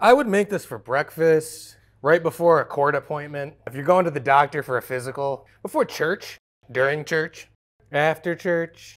I would make this for breakfast, right before a court appointment, if you're going to the doctor for a physical, before church, during church, after church.